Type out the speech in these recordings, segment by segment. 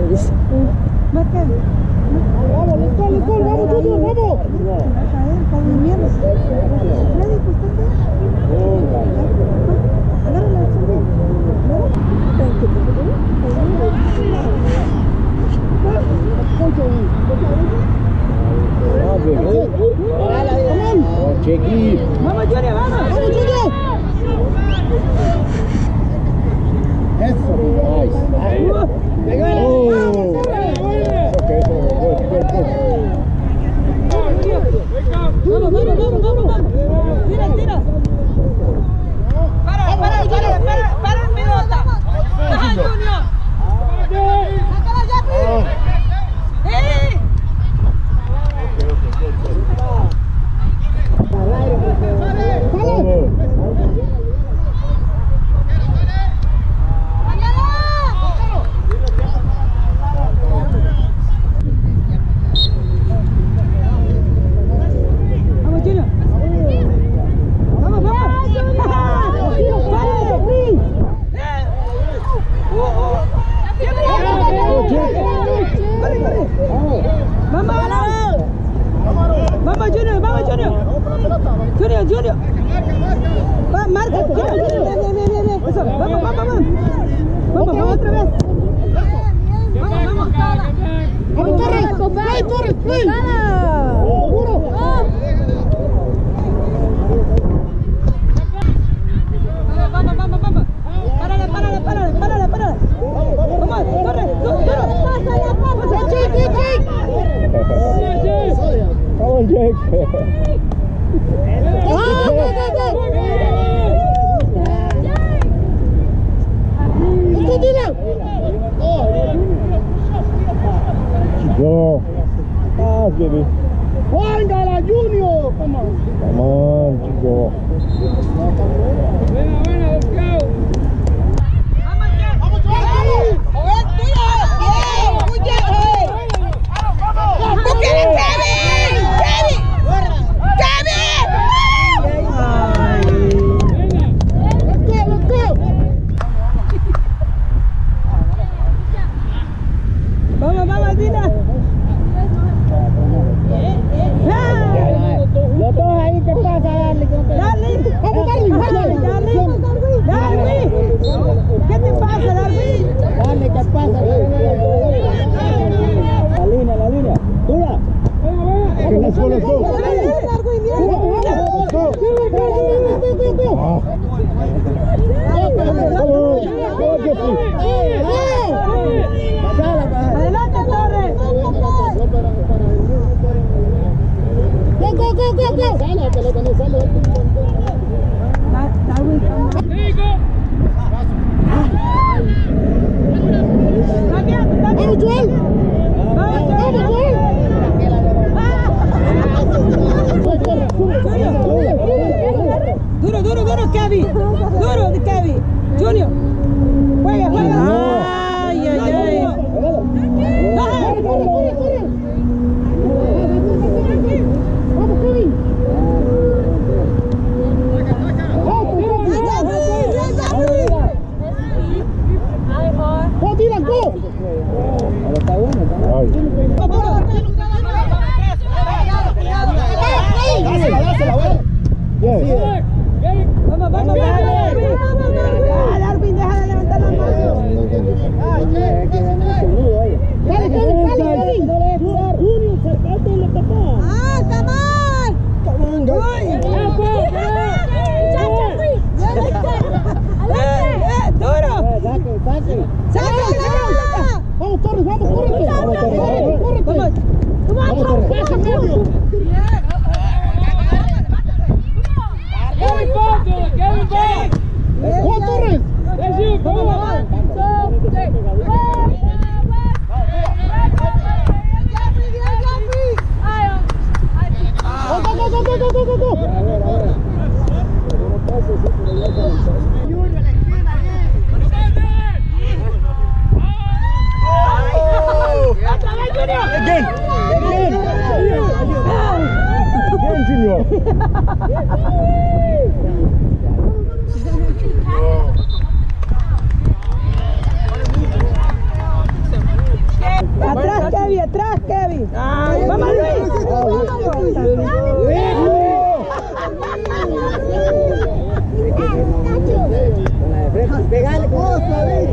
dice. Marca. Vamos, let's go, vamos, Junior, vamos. Va a caer, está durmiendo. Freddy, pues está. Agarra la chumbi. Chequi. Vamos, Junior, vamos. Vamos, Junior. Eso. Nice. Oh. Okay, good. Vamos. Tira. Para el pelota. Ajá, Junior. Sácala, Jeffrey. Junior. Va, marca. Eso, vamos. Vamos otra vez. Vamos, Torres. Play. Seguro. Vamos. Párale. Vamos, Torres. Come on, Jake. Go. Pass, baby. Juangala, Junior. Come on, Chico. Bueno, let's go. Vamos, Dina. Los dos ahí, ¿qué pasa, Darly? Vamos, Darly. ¿Qué te pasa, Darby? Darly, ¿qué pasa? La línea. Dura. Okay, let's go. Go, Jeffrey. Adelante, Torres. Go. Sale, la pelota no sale. There you go. Vamos, Joel. Duro, Kevin. Duro, Kevin. Junior. Juega. Ay. Vamos, Kevin. Go, Dylan, go. Dásela, bueno. Yes. Vamos. Darwin, deja de levantar la mano. Dale, Kevin. Junior, sacate y lo tapás. Come on, guys. Duro. Saca. Vamos, Torres, vamos, corre. Vamos, Torres. Pasa en medio. Kevin Bond. Go, Torres. That's you. Come on. Go. Again, Junior. Atrás, Kevin. Vamos, Luis. Pegale con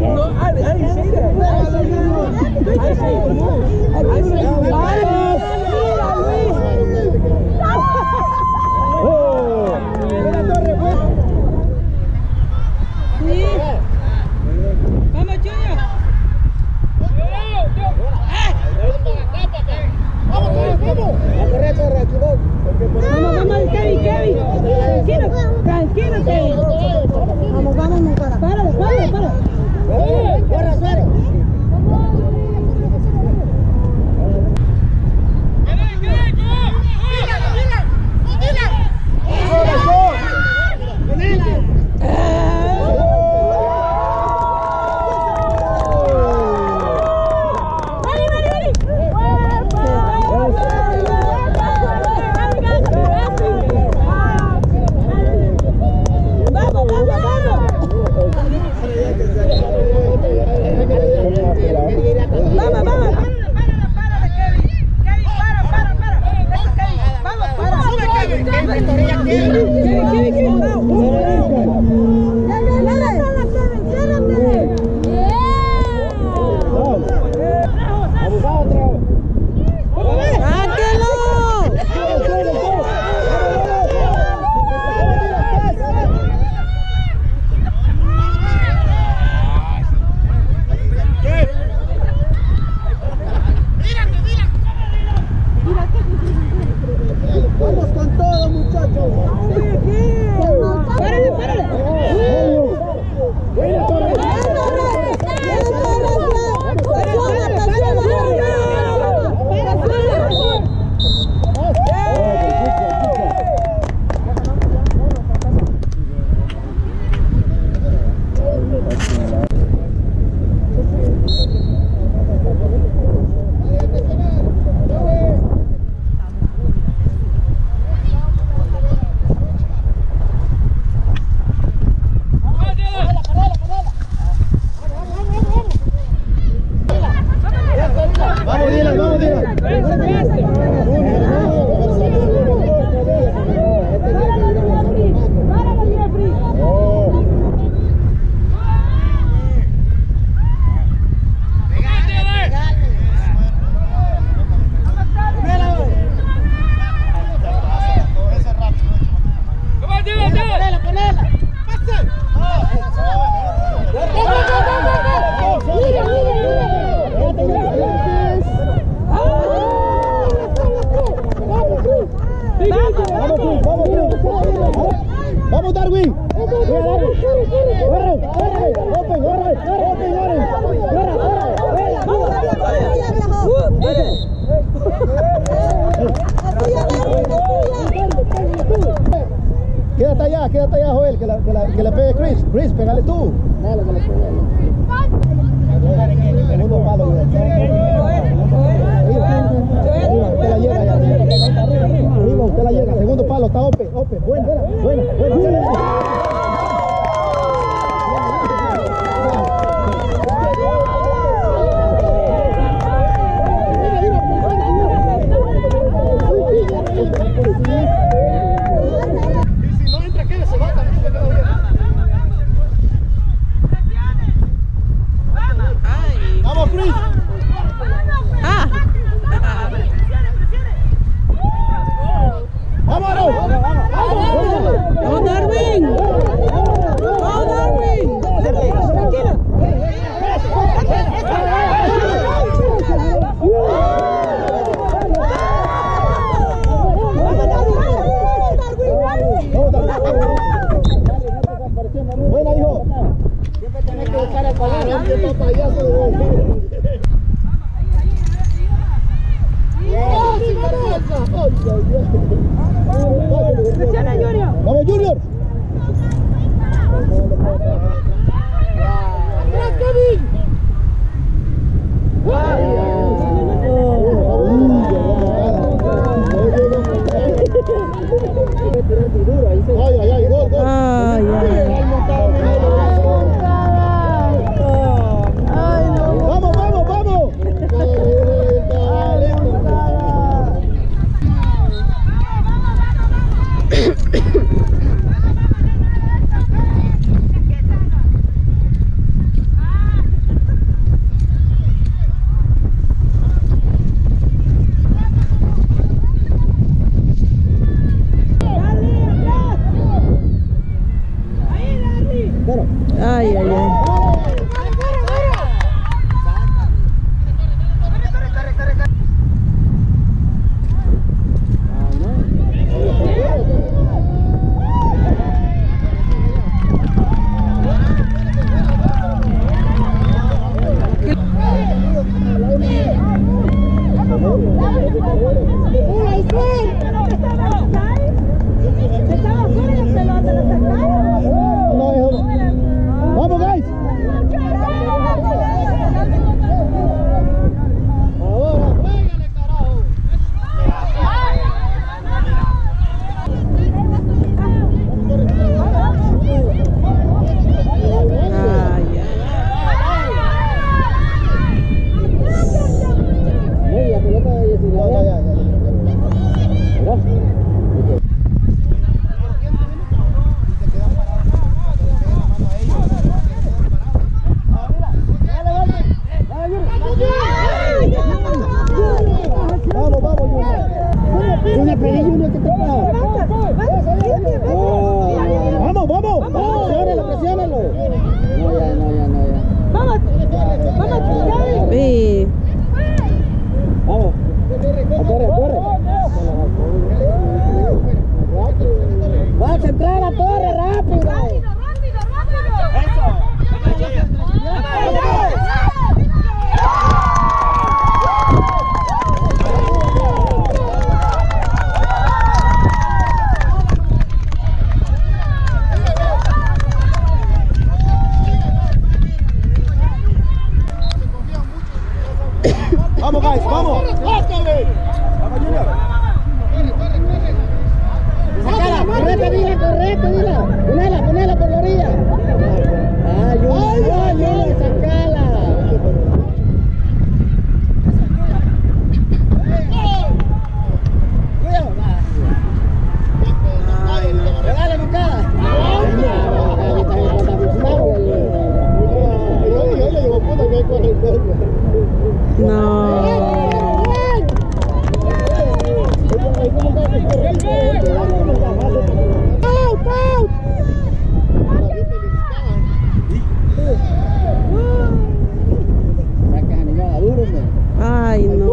tranquilo, Kevin. Vamos, para. Corra, Suárez. Vamos, Darwin. Quédate allá, Joel, que le pegue Chris. Chris, pégale tú. Dale, que le pegue. Segundo palo. Usted la llega allá. Arriba, usted la llega. Segundo palo, está open. Buena. ¡Vamos, Junior! ¡Ay, gol! ¡Vamos! correcto, dila, correcto, dila. Ponela por la orilla. Ay, sacala. Regale, Lucas. Ay, no.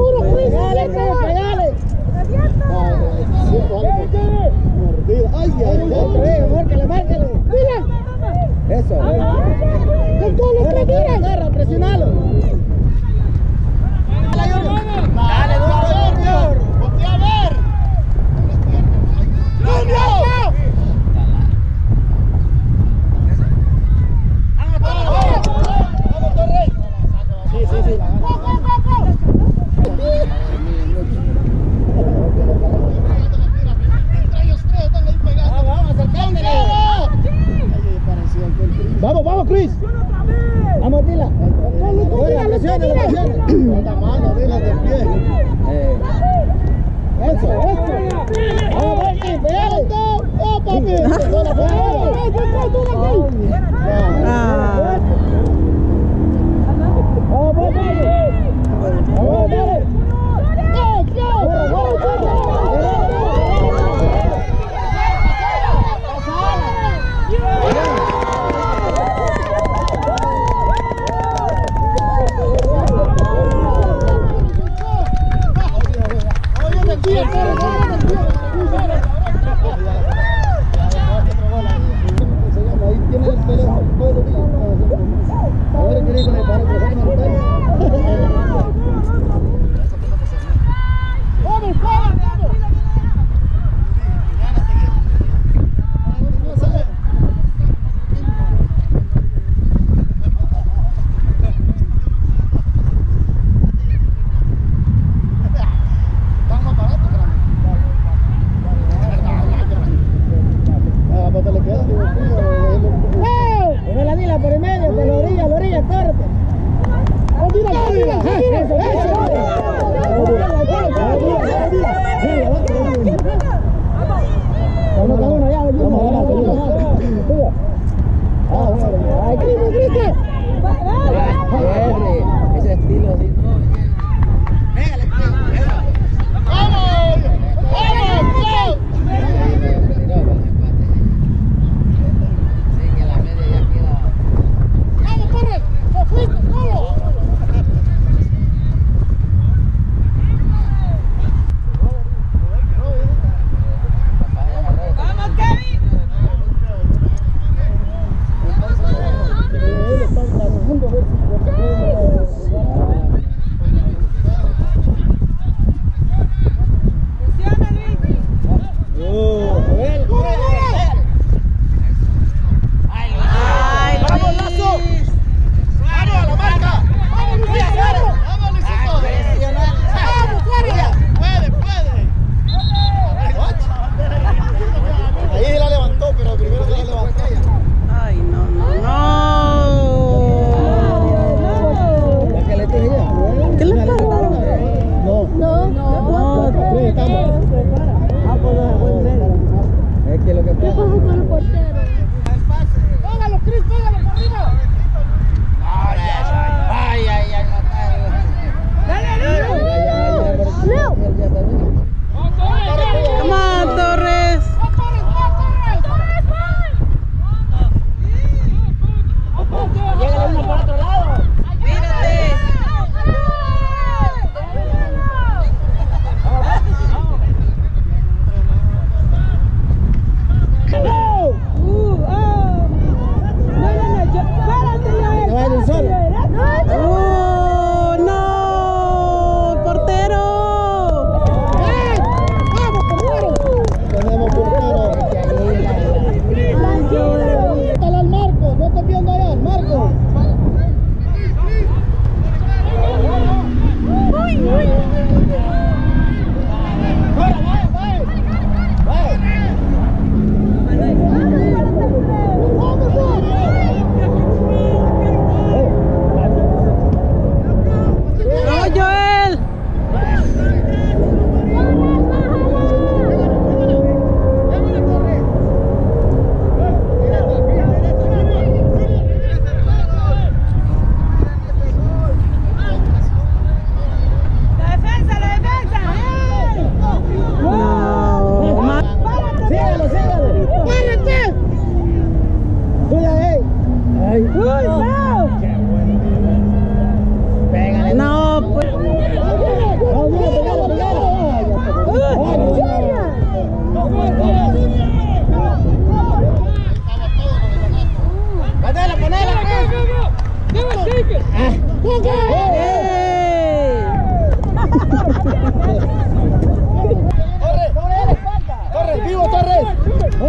Márcale. Eso. Agarra, presionalo. Dale, Junior. Voltea a ver. Junior. Vamos, Torres. Sí. Vamos, Chris. Vamos, Dila. Presiona. Esta mano, Dila del pie. Eso. Vamos, pégale. ¡Oh, papi!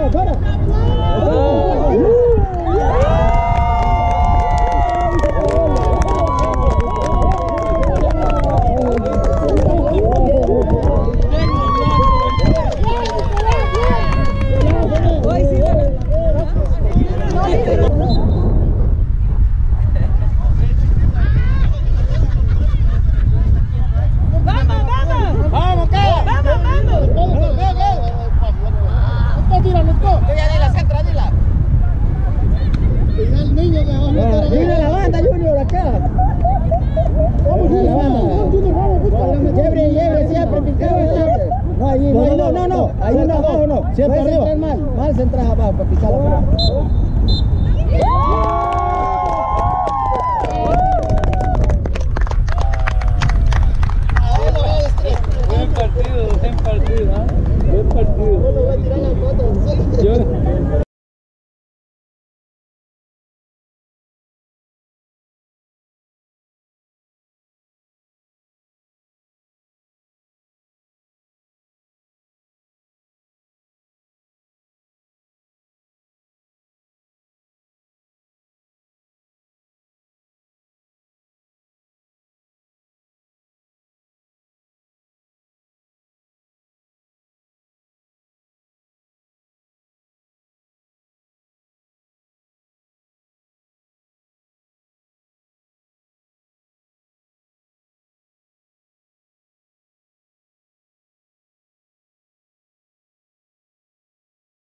fuera, fuera. Mira la banda, Junior, acá. Vamos, la banda. Llebre, siempre, picado, siempre. No, allí, no, ahí no, abajo no. Siempre arriba. Mal centras abajo para pisar la pelota. Buen partido, ¿ah? Buen partido.